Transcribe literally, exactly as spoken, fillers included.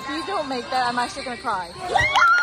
if you don't make that, I'm actually gonna cry.